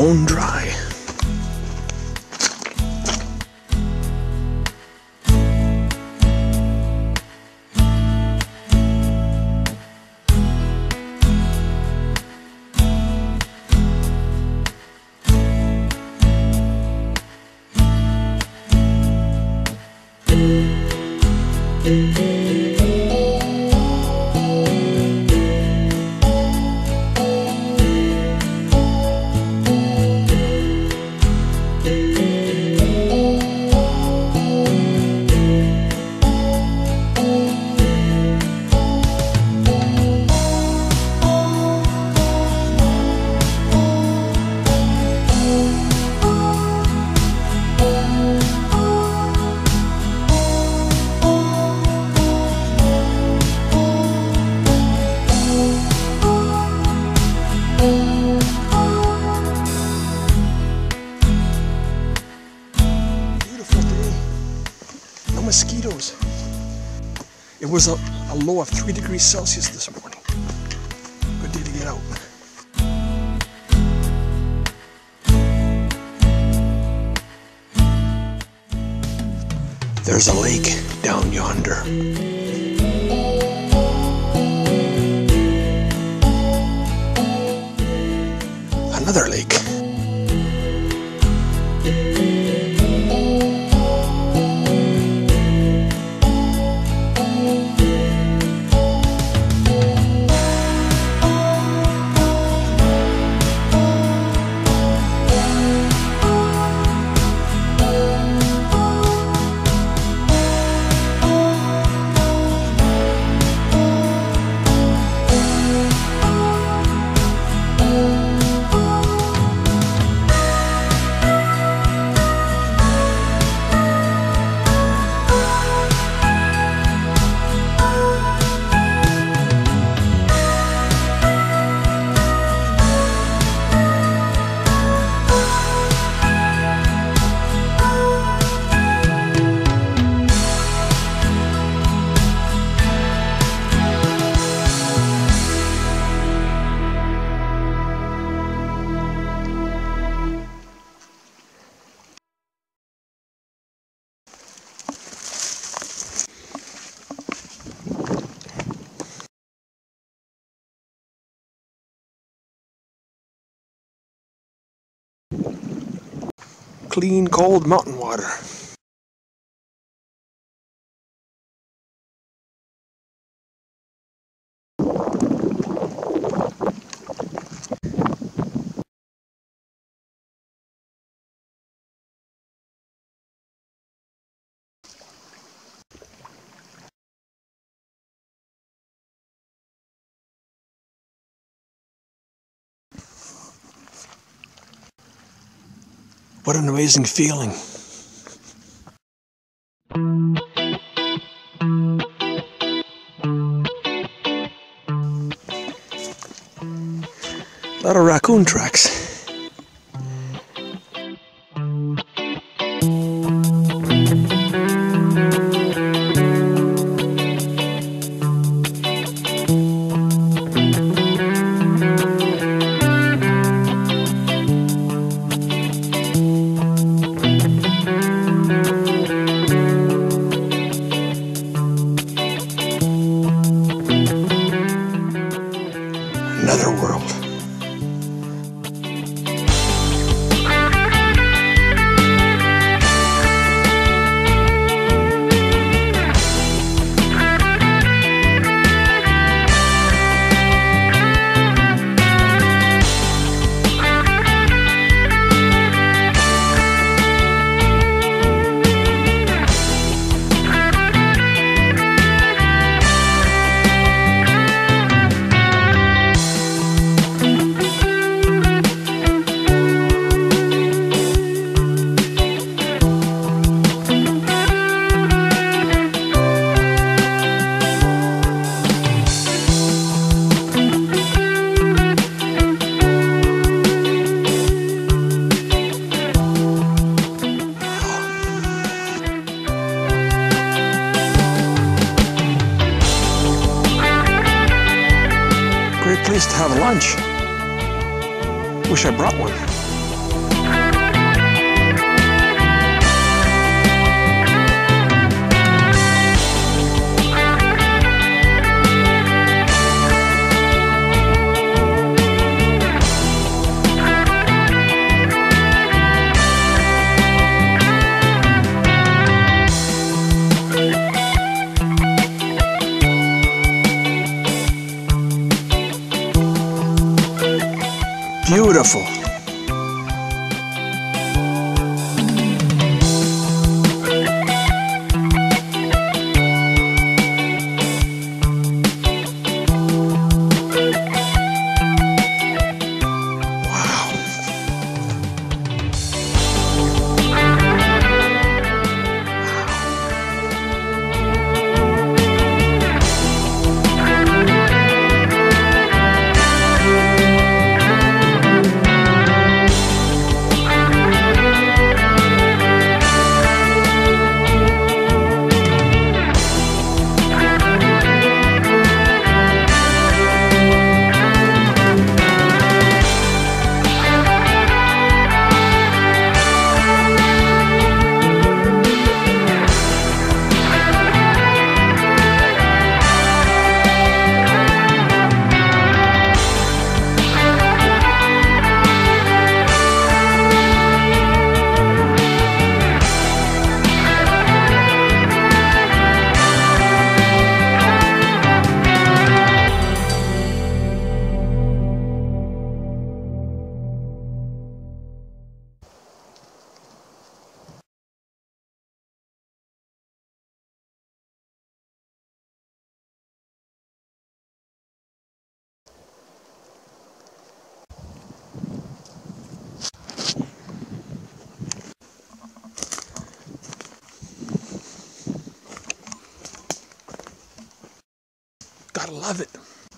bone dry. Mosquitoes. It was a low of 3 degrees Celsius this morning. Good day to get out. There's a lake down yonder. Another lake. Clean, cold mountain water. What an amazing feeling. A lot of raccoon tracks. Another world. Great place to have lunch. Wish I brought one. love it.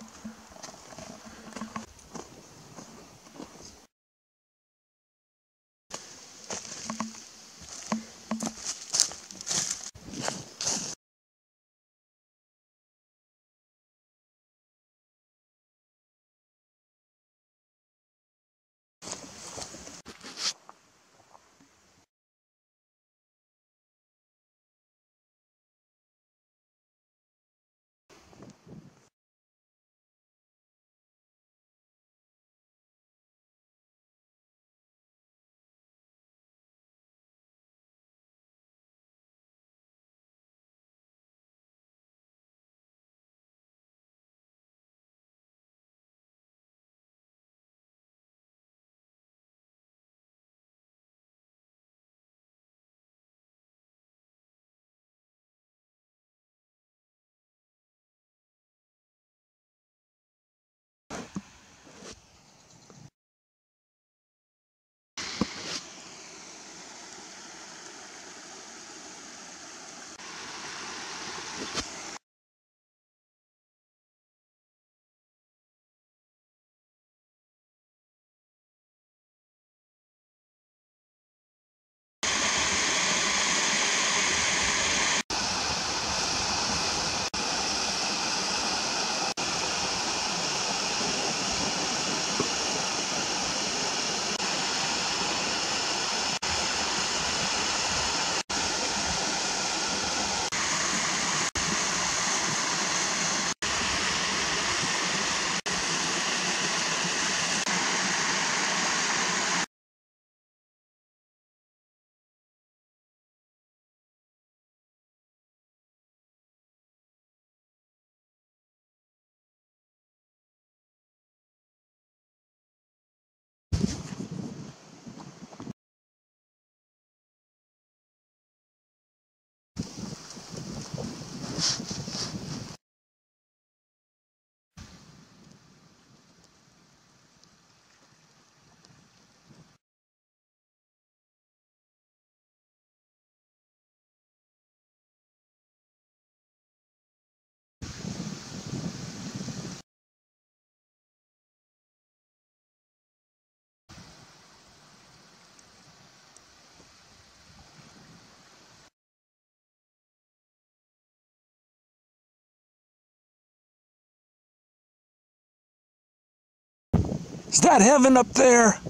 Is that heaven up there?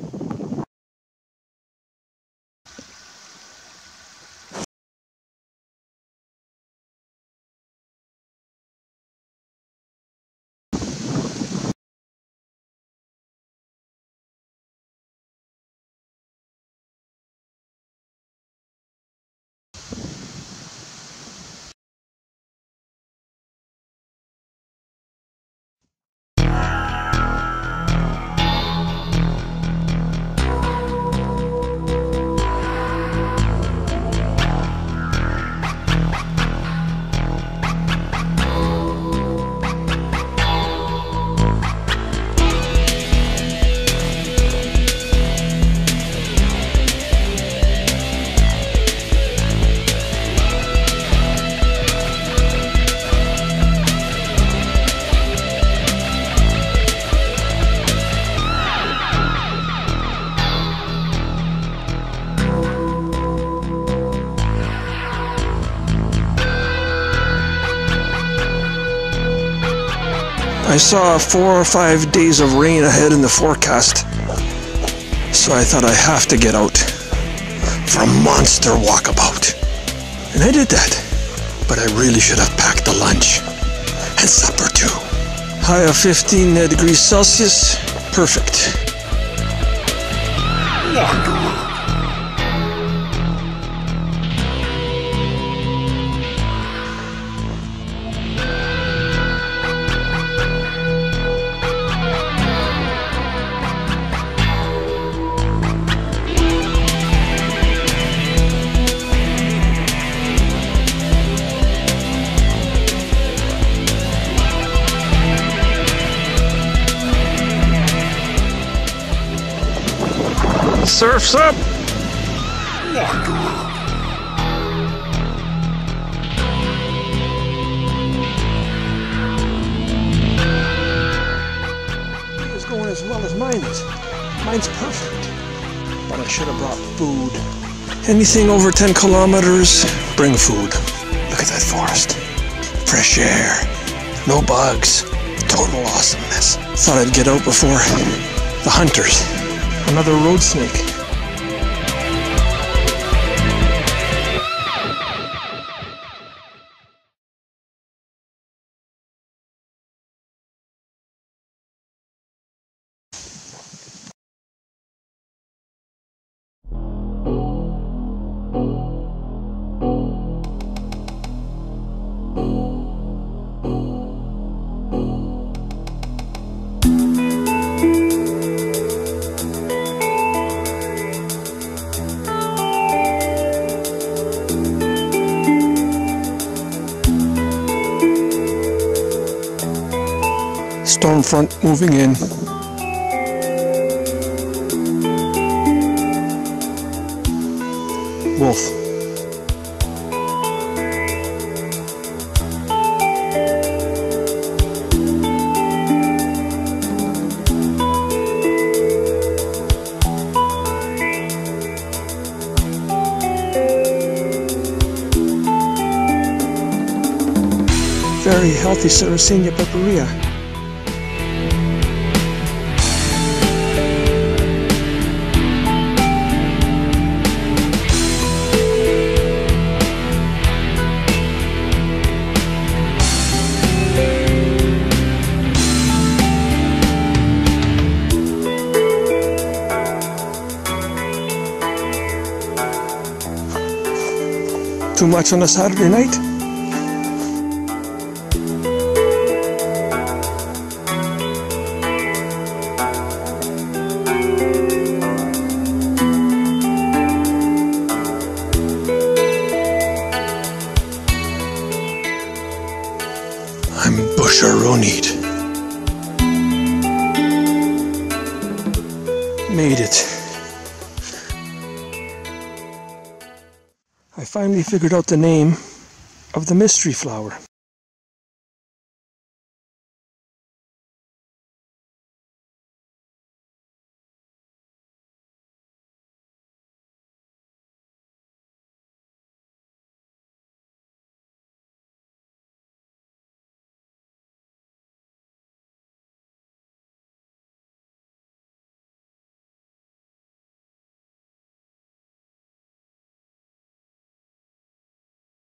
I saw 4 or 5 days of rain ahead in the forecast, so I thought I have to get out for a monster walkabout. And I did that, but I really should have packed the lunch and supper too. High of 15 degrees Celsius, perfect. Surf's up! as well as mine is. Mine's perfect. But I should have brought food. Anything over 10 kilometers, bring food. Look at that forest. Fresh air. No bugs. Total awesomeness. Thought I'd get out before the hunters. Another road snake. Storm front moving in. Wolf. Very healthy Sarracenia pepperia. Too much on a Saturday night? I'm busharonied. Made it. I finally figured out the name of the mystery flower.